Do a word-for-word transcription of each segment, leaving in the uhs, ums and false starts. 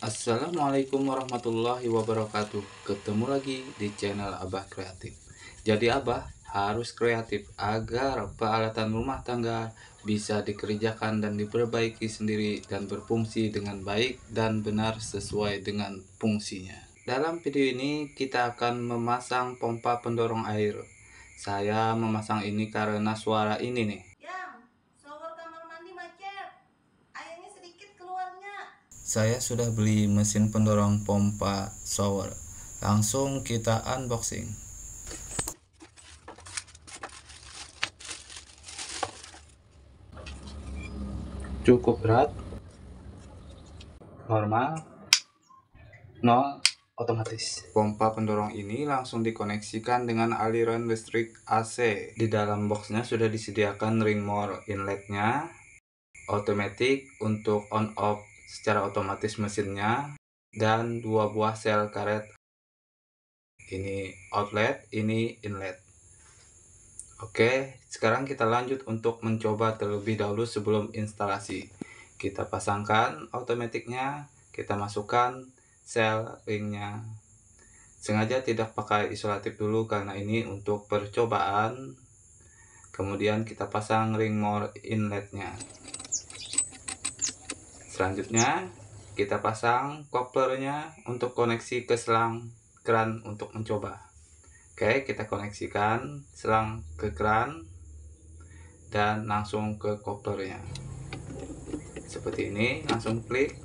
Assalamualaikum warahmatullahi wabarakatuh. Ketemu lagi di channel Abah Kreatif. Jadi Abah harus kreatif agar peralatan rumah tangga bisa dikerjakan dan diperbaiki sendiri dan berfungsi dengan baik dan benar sesuai dengan fungsinya. Dalam video ini kita akan memasang pompa pendorong air. Saya memasang ini karena suara ini nih. Yang shower kamar mandi macet, airnya sedikit keluarnya. Saya sudah beli mesin pendorong pompa shower. Langsung kita unboxing. Cukup berat, normal, nol, otomatis. Pompa pendorong ini langsung dikoneksikan dengan aliran listrik A C. Di dalam boxnya sudah disediakan ring more inletnya, otomatis untuk on off secara otomatis mesinnya, dan dua buah sel karet. Ini outlet, ini inlet. Oke, sekarang kita lanjut untuk mencoba terlebih dahulu sebelum instalasi. Kita pasangkan otomatiknya, kita masukkan sel ringnya. Sengaja tidak pakai isolatif dulu karena ini untuk percobaan. Kemudian kita pasang ring more inletnya. Selanjutnya kita pasang couplernya untuk koneksi ke selang keran untuk mencoba. Oke, kita koneksikan selang ke keran dan langsung ke couplernya. Seperti ini, langsung klik.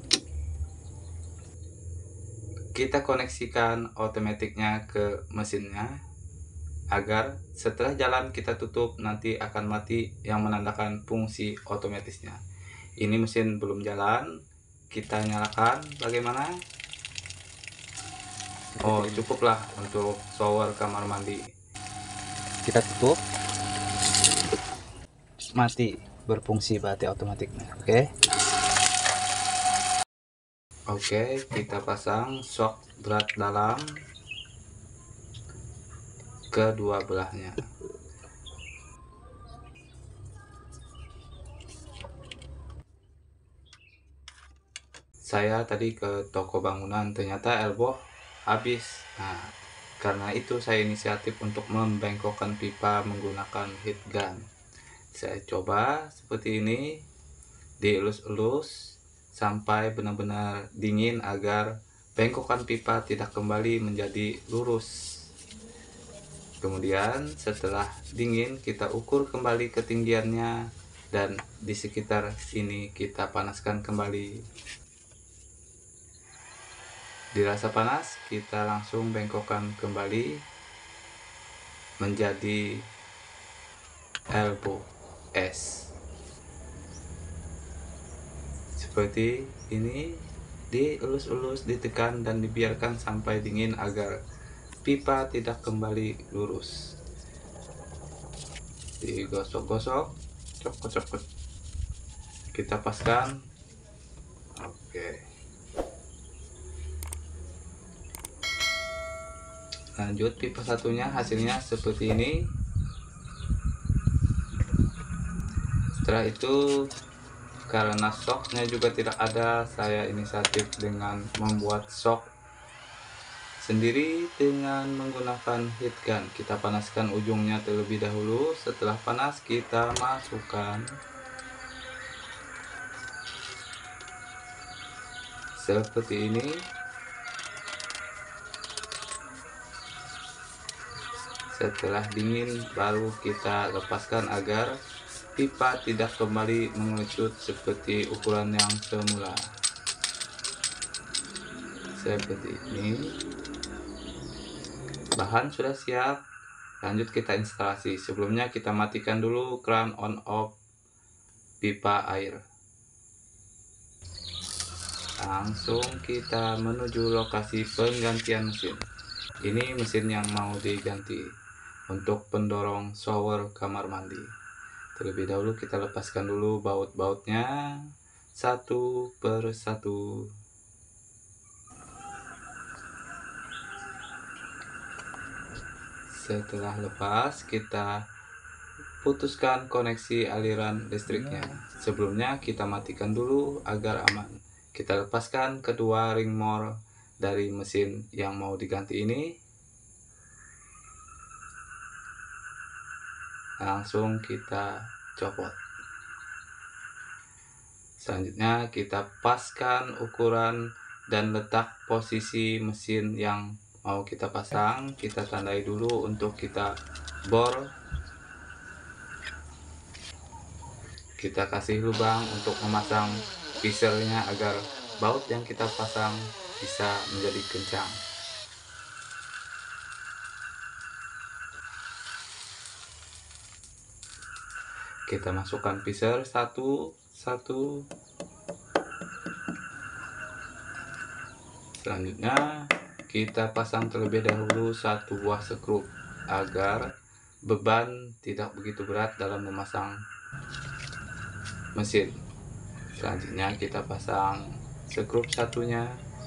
Kita koneksikan otomatiknya ke mesinnya agar setelah jalan kita tutup nanti akan mati yang menandakan fungsi otomatisnya. Ini mesin belum jalan, kita nyalakan. Bagaimana? Oh, cukuplah untuk shower kamar mandi. Kita tutup, mati, berfungsi berarti otomatiknya. Oke. Oke, kita pasang shock berat dalam kedua belahnya. Saya tadi ke toko bangunan, ternyata elbow habis. Nah, karena itu saya inisiatif untuk membengkokkan pipa menggunakan heat gun. Saya coba seperti ini, dielus-elus sampai benar-benar dingin agar bengkokan pipa tidak kembali menjadi lurus. Kemudian setelah dingin kita ukur kembali ketinggiannya dan di sekitar sini kita panaskan kembali. Dirasa panas, kita langsung bengkokkan kembali menjadi elbow S. Seperti ini, dielus-elus, ditekan dan dibiarkan sampai dingin agar pipa tidak kembali lurus. Digosok-gosok, copot-copot. Kita paskan. Oke. Lanjut pipa satunya, hasilnya seperti ini. Setelah itu, karena shocknya juga tidak ada, saya inisiatif dengan membuat shock sendiri dengan menggunakan heat gun. Kita panaskan ujungnya terlebih dahulu. Setelah panas kita masukkan seperti ini. Setelah dingin baru kita lepaskan agar pipa tidak kembali mengecut seperti ukuran yang semula. Seperti ini. Bahan sudah siap. Lanjut kita instalasi. Sebelumnya kita matikan dulu keran on off pipa air. Langsung kita menuju lokasi penggantian mesin. Ini mesin yang mau diganti untuk pendorong shower kamar mandi. Terlebih dahulu kita lepaskan dulu baut-bautnya satu per satu. Setelah lepas, kita putuskan koneksi aliran listriknya. Sebelumnya kita matikan dulu agar aman. Kita lepaskan kedua ring more dari mesin yang mau diganti ini. Langsung kita copot. Selanjutnya kita paskan ukuran dan letak posisi mesin yang mau kita pasang. Kita tandai dulu untuk kita bor. Kita kasih lubang untuk memasang pissernya agar baut yang kita pasang bisa menjadi kencang. Kita masukkan pisser satu satu. Selanjutnya kita pasang terlebih dahulu satu buah skrup agar beban tidak begitu berat dalam memasang mesin. Selanjutnya kita pasang skrup satunya.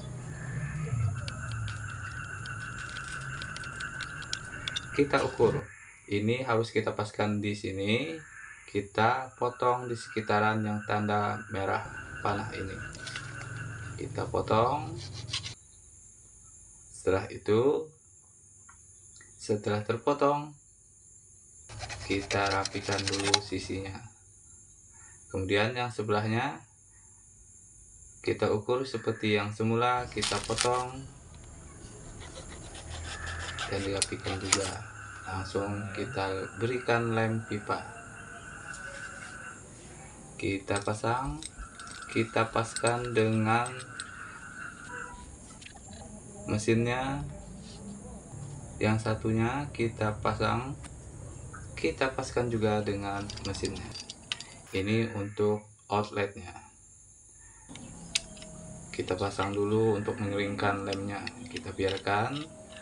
Kita ukur. Ini harus kita paskan di sini. Kita potong di sekitaran yang tanda merah panah ini. Kita potong. Setelah itu, setelah terpotong, kita rapikan dulu sisinya. Kemudian yang sebelahnya kita ukur seperti yang semula, kita potong dan dirapikan juga. Langsung kita berikan lem pipa. Kita pasang, kita paskan dengan mesinnya. Yang satunya kita pasang, kita paskan juga dengan mesinnya. Ini untuk outletnya. Kita pasang dulu untuk mengeringkan lemnya. Kita biarkan.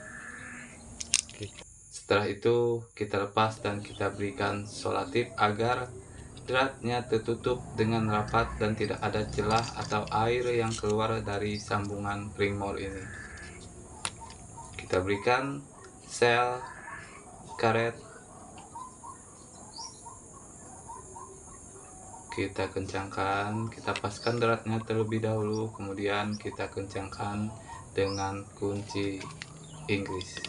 Setelah itu kita lepas dan kita berikan solatip agar dratnya tertutup dengan rapat dan tidak ada celah atau air yang keluar dari sambungan ring more ini. Kita berikan sel karet. Kita kencangkan, kita paskan dratnya terlebih dahulu, kemudian kita kencangkan dengan kunci Inggris.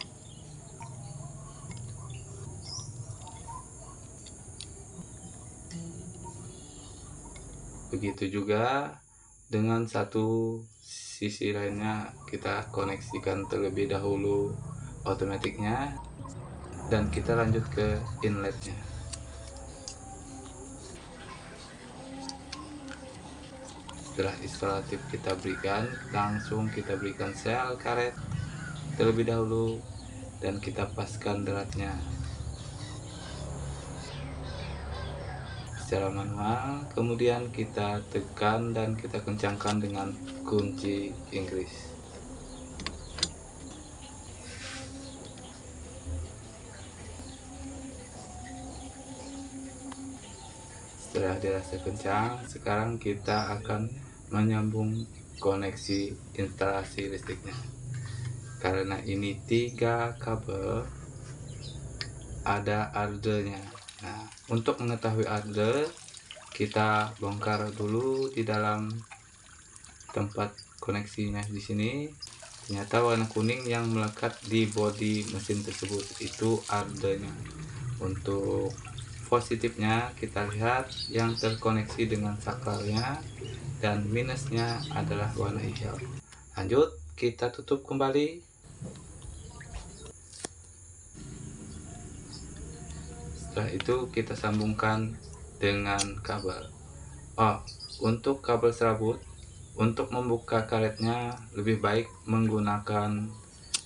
Begitu juga dengan satu sisi lainnya, kita koneksikan terlebih dahulu otomatiknya dan kita lanjut ke inletnya. Setelah instalatif kita berikan, langsung kita berikan sel karet terlebih dahulu dan kita paskan dratnya secara manual. Kemudian kita tekan dan kita kencangkan dengan kunci Inggris. Setelah dirasa kencang, sekarang kita akan menyambung koneksi instalasi listriknya. Karena ini tiga kabel, ada ardernya. Nah, untuk mengetahui arder, kita bongkar dulu di dalam tempat koneksinya di sini. Ternyata warna kuning yang melekat di bodi mesin tersebut itu ardernya. Untuk positifnya kita lihat yang terkoneksi dengan sakarnya dan minusnya adalah warna hijau. Lanjut, kita tutup kembali. Setelah itu kita sambungkan dengan kabel. Oh, untuk kabel serabut, untuk membuka karetnya lebih baik menggunakan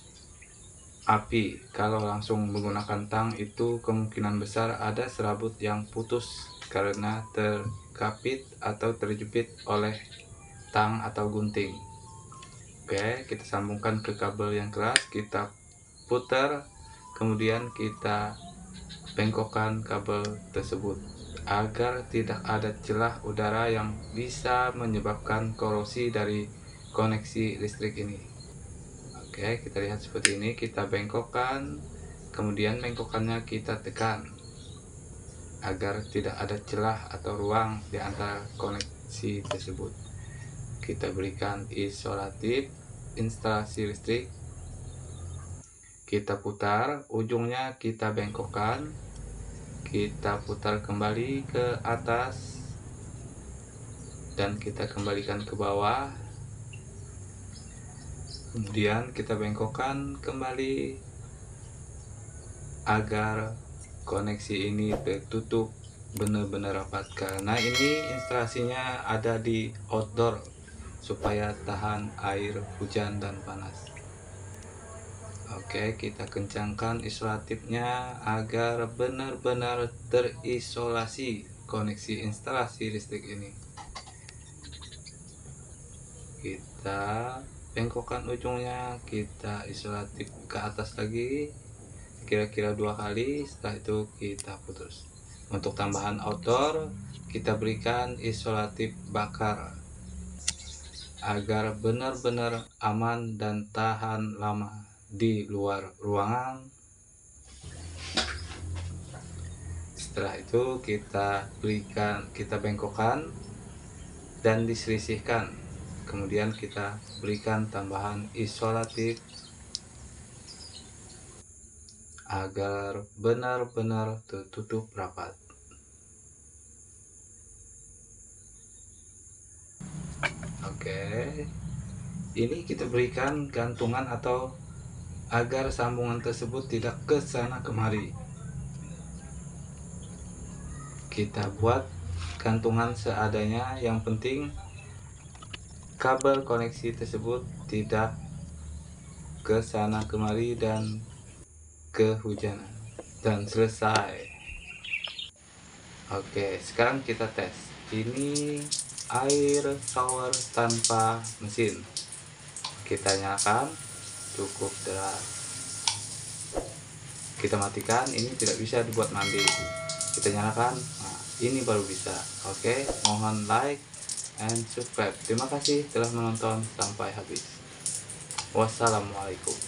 api. Kalau langsung menggunakan tang itu kemungkinan besar ada serabut yang putus karena terkapit atau terjepit oleh tang atau gunting. Oke, kita sambungkan ke kabel yang keras, kita putar, kemudian kita bengkokkan kabel tersebut agar tidak ada celah udara yang bisa menyebabkan korosi dari koneksi listrik ini. Oke, kita lihat seperti ini, kita bengkokkan, kemudian bengkokannya kita tekan agar tidak ada celah atau ruang di antara koneksi tersebut. Kita berikan isolatif instalasi listrik. Kita putar, ujungnya kita bengkokkan, kita putar kembali ke atas, dan kita kembalikan ke bawah. Kemudian kita bengkokkan kembali agar koneksi ini tertutup benar-benar rapat, karena ini instalasinya ada di outdoor supaya tahan air hujan dan panas. Oke, kita kencangkan isolatifnya agar benar-benar terisolasi koneksi instalasi listrik ini. Kita bengkokkan ujungnya, kita isolatif ke atas lagi kira-kira dua kali, setelah itu kita putus. Untuk tambahan outdoor, kita berikan isolatif bakar agar benar-benar aman dan tahan lama di luar ruangan. Setelah itu kita berikan, kita bengkokkan dan diselisihkan. Kemudian kita berikan tambahan isolatif agar benar-benar tertutup rapat. Oke, ini kita berikan gantungan atau agar sambungan tersebut tidak ke sana kemari. Kita buat gantungan seadanya, yang penting kabel koneksi tersebut tidak ke sana kemari dan kehujanan. Dan selesai. Oke, sekarang kita tes. Ini air shower tanpa mesin. Kita nyalakan, cukup deras. Kita matikan, ini tidak bisa dibuat mandi. Kita nyalakan, nah ini baru bisa. Oke, mohon like and subscribe. Terima kasih telah menonton sampai habis. Wassalamualaikum.